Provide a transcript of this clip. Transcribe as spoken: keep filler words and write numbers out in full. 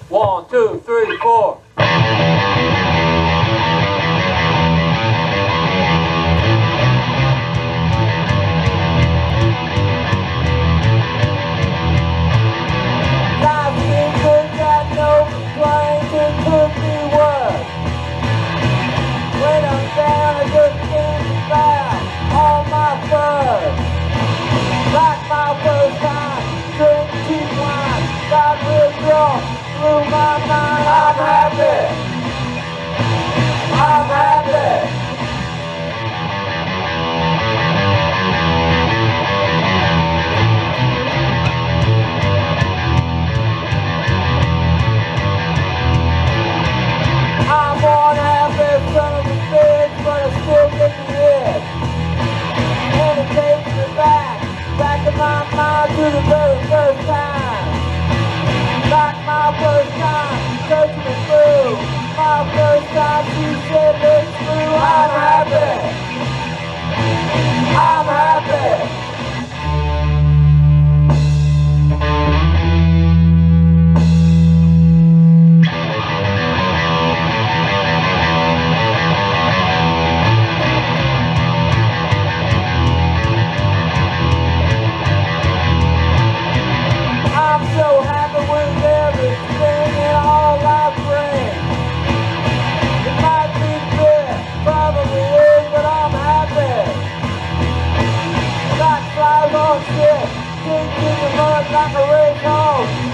One, two, three, four. Life been good, got no complaints, it could be worse. When I'm down, I just think about all my fun. Like my first time, drink cheap wine, got real drunk, blew my mind. I'm happy, I'm happy. I'm one happy son of a bitch, but I still get the hit. And it takes me back, back in my mind to the very first time. Like my first time, touching me through. My first time she said let's through. I'm happy, I'm happy. I'm so happy with everything and all I bring. It might be fair, probably is, but I'm happy. Like flies on shit, kicked in the mud like a race hog.